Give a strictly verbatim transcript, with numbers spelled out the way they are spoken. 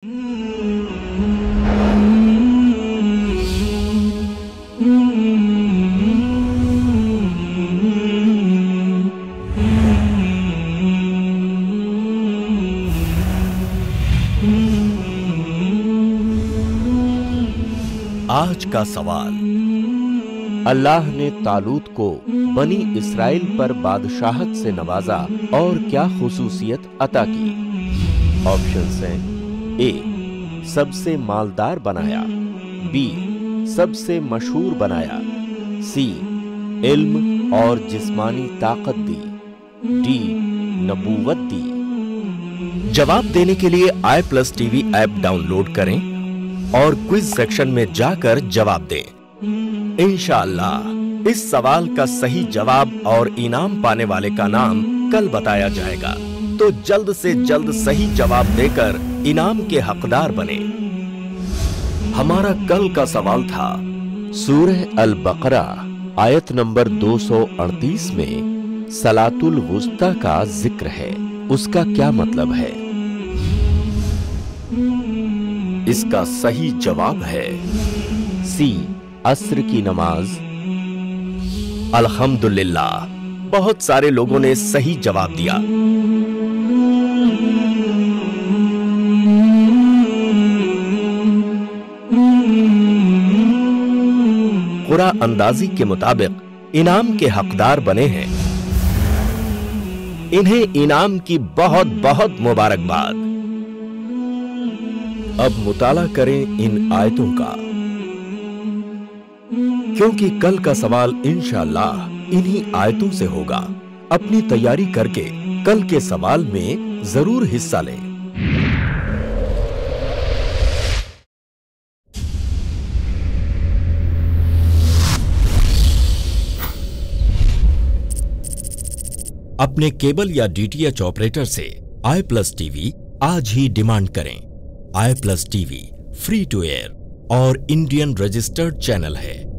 आज का सवाल, अल्लाह ने तालूत को बनी इस्राइल पर बादशाहत से नवाजा और क्या खुसूसियत अता की? ऑप्शंस हैं, ए सबसे मालदार बनाया, बी सबसे मशहूर बनाया, सी इल्म और जिस्मानी ताकत दी, डी नबूवत दी। जवाब देने के लिए I plus TV app download करें और क्विज सेक्शन में जाकर जवाब दें। इंशाअल्लाह इस सवाल का सही जवाब और इनाम पाने वाले का नाम कल बताया जाएगा, तो जल्द से जल्द सही जवाब देकर इनाम के हकदार बने। हमारा कल का सवाल था, सूरह अल बकरा आयत नंबर दो सौ अड़तीस में सलातुल वुस्ता का जिक्र है, उसका क्या मतलब है? इसका सही जवाब है सी अस्र की नमाज। अल्हम्दुलिल्लाह, बहुत सारे लोगों ने सही जवाब दिया। कुरा अंदाजी के मुताबिक इनाम के हकदार बने हैं। इन्हें इनाम की बहुत बहुत मुबारकबाद। अब मुताला करें इन आयतों का, क्योंकि कल का सवाल इंशाअल्लाह इन्हीं आयतों से होगा। अपनी तैयारी करके कल के सवाल में जरूर हिस्सा लें। अपने केबल या डीटीएच ऑपरेटर से आई प्लस टीवी आज ही डिमांड करें। I plus TV free to air और इंडियन रजिस्टर्ड चैनल है।